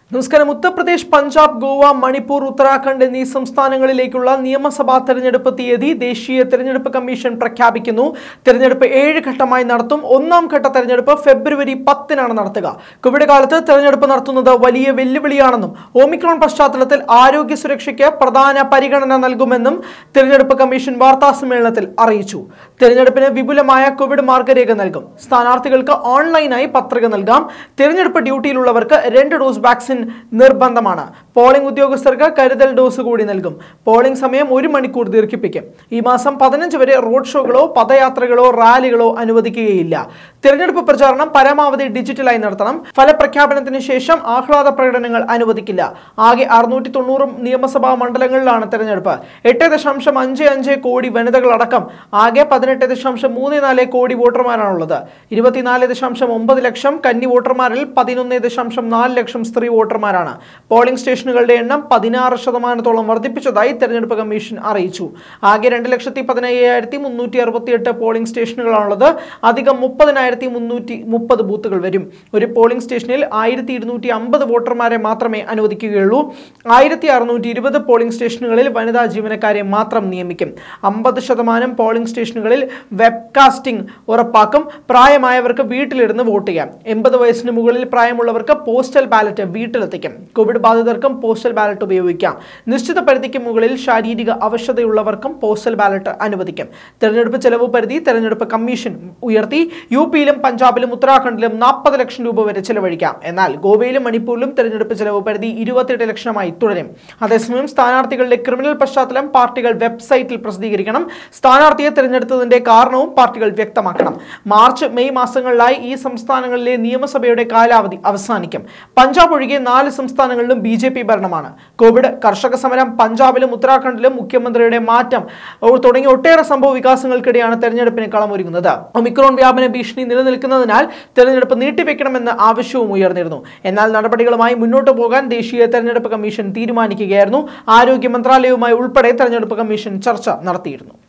നമസ്കാരം. ഉത്തർപ്രദേശ്, പഞ്ചാബ്, ഗോവ, മണിപ്പൂർ, ഉത്തരാഖണ്ഡ് എന്നീ സംസ്ഥാനങ്ങളിലേക്കുള്ള നിയമസഭാ തെരഞ്ഞെടുപ്പ് തീയതി ദേശീയ തെരഞ്ഞെടുപ്പ് കമ്മീഷൻ പ്രഖ്യാപിക്കുന്നു. തെരഞ്ഞെടുപ്പ് 7 ഘട്ടമായി നടത്തും. ഒന്നാം ഘട്ട തെരഞ്ഞെടുപ്പ് ഫെബ്രുവരി 10-നാണ് നടത്തുക. കോവിഡ് കാലത്ത് തെരഞ്ഞെടുപ്പ് നടത്തുന്നത് വലിയ വെല്ലുവിളിയാണെന്നും ഒമിക്രോൺ പശ്ചാത്തലത്തിൽ ആരോഗ്യ സുരക്ഷയ്ക്ക് പ്രധാന പരിഗണന നൽകുമെന്നും തെരഞ്ഞെടുപ്പ് കമ്മീഷൻ വാർത്താസമ്മേളനത്തിൽ അറിയിച്ചു. തെരഞ്ഞെടുപ്പിന് വിപുലമായ കോവിഡ് മാർഗരേഖ നൽകും. സ്ഥാനാർത്ഥികൾക്ക് ഓൺലൈനായി പത്രിക നൽകാം. തെരഞ്ഞെടുപ്പ് ഡ്യൂട്ടിയിലുള്ളവർക്ക് 2 ഡോസ് വാക്സിൻ നിർബന്ധമാണ്. പോളിംഗ് ഉദ്യോഗസ്ഥർക്ക് കരുതൽ ഡോസ് കൂടി നൽകും. പോളിംഗ് സമയം 1 മണിക്കൂർ ദീർഘിപ്പിക്കും. ഈ മാസം 15 വരെ റോഡ് ഷോകളോ പദയാത്രകളോ റാലികളോ അനുവദിക്കുകയില്ല. തെരഞ്ഞെടുപ്പ് പ്രചാരണം പരമാവധി ഡിജിറ്റലായി നടത്തണം. ഫലപ്രഖ്യാപനത്തിന് ശേഷം ആഹ്ലാദ പ്രകടനങ്ങൾ അനുവദിക്കില്ല. ആകെ 690 നിയമസഭാ മണ്ഡലങ്ങളിലാണ് തെരഞ്ഞെടുപ്പ്. 8.55 കോടി വനിതകളടക്കം ആകെ 18.34 കോടി വോട്ടർമാരാണുള്ളത്. 24.9 ലക്ഷം കന്നി വോട്ടർമാരിൽ 11.4 ലക്ഷം സ്ത്രീ വോട്ടർമാരാണ്. പോളിംഗ് സ്റ്റേഷനുകളുടെ എണ്ണം 16% വർദ്ധിപ്പിച്ചതായി തെരഞ്ഞെടുപ്പ് കമ്മീഷൻ അറിയിച്ചു. ആകെ 2,15,368 പോളിംഗ് സ്റ്റേഷനുകളാണുള്ളത്. അധികം 30,330 ബൂത്തുകൾ വരും. ഒരു പോളിംഗ് സ്റ്റേഷനിൽ 1,250 വോട്ടർമാരെ മാത്രമേ അനുവദിക്കുകയുള്ളൂ. 1,620 പോളിംഗ് സ്റ്റേഷനുകളിൽ വനിതാ ജീവനക്കാരെ മാത്രം നിയമിക്കും. 50% പോളിംഗ് സ്റ്റേഷനുകളിൽ വെബ്കാസ്റ്റിംഗ് ഉറപ്പാക്കും. പ്രായമായവർക്ക് വീട്ടിലിരുന്ന് വോട്ട് ചെയ്യാം. 80 വയസ്സിന് മുകളിൽ പ്രായമുള്ളവർക്ക് പോസ്റ്റൽ ബാലറ്റ് വീട്ടിലെത്തിക്കും. കോവിഡ് ബാധിതർക്കും പോസ്റ്റൽ ബാലറ്റ് ഉപയോഗിക്കാം. നിശ്ചിത പരിധിക്ക് മുകളിൽ ശാരീരിക അവശതയുള്ളവർക്കും പോസ്റ്റൽ ബാലറ്റ് അനുവദിക്കും. തെരഞ്ഞെടുപ്പ് ചെലവ് പരിധി തെരഞ്ഞെടുപ്പ് കമ്മീഷൻ ഉയർത്തി. യുപിയിലും പഞ്ചാബിലും ഉത്തരാഖണ്ഡിലും 40 ലക്ഷം രൂപ വരെ ചെലവഴിക്കാം. എന്നാൽ ഗോവയിലും മണിപ്പൂരിലും തെരഞ്ഞെടുപ്പ് ചെലവ് പരിധി 28 ലക്ഷമായി തുടരും. അതേസമയം സ്ഥാനാർത്ഥികളുടെ ക്രിമിനൽ പശ്ചാത്തലം പാർട്ടികൾ വെബ്സൈറ്റിൽ പ്രസിദ്ധീകരിക്കണം. സ്ഥാനാർത്ഥിയെ തിരഞ്ഞെടുത്തതിന്റെ കാരണവും പാർട്ടികൾ വ്യക്തമാക്കണം. മാർച്ച്, മെയ് മാസങ്ങളിലായി ഈ സംസ്ഥാനങ്ങളിലെ നിയമസഭയുടെ കാലാവധി അവസാനിക്കും. പഞ്ചാബ് ഒഴികെ 4 സംസ്ഥാനങ്ങളിലും BJP ഭരണമാണ്. കോവിഡ്, കർഷക സമരം, പഞ്ചാബിലും ഉത്തരാഖണ്ഡിലും മുഖ്യമന്ത്രിയുടെ മാറ്റം തുടങ്ങിയ ഒട്ടേറെ സംഭവ വികാസങ്ങൾക്കിടെയാണ് തെരഞ്ഞെടുപ്പിന് കളമൊരുങ്ങുന്നത്. ഒമിക്രോൺ വ്യാപന ഭീഷണി നിലനിൽക്കുന്നതിനാൽ തെരഞ്ഞെടുപ്പ് നീട്ടിവെക്കണമെന്ന ആവശ്യവും ഉയർന്നിരുന്നു. എന്നാൽ നടപടികളുമായി മുന്നോട്ട് പോകാൻ ദേശീയ തെരഞ്ഞെടുപ്പ് കമ്മീഷൻ തീരുമാനിക്കുകയായിരുന്നു. ആരോഗ്യ മന്ത്രാലയവുമായി ഉൾപ്പെടെ തെരഞ്ഞെടുപ്പ് കമ്മീഷൻ ചർച്ച നടത്തിയിരുന്നു.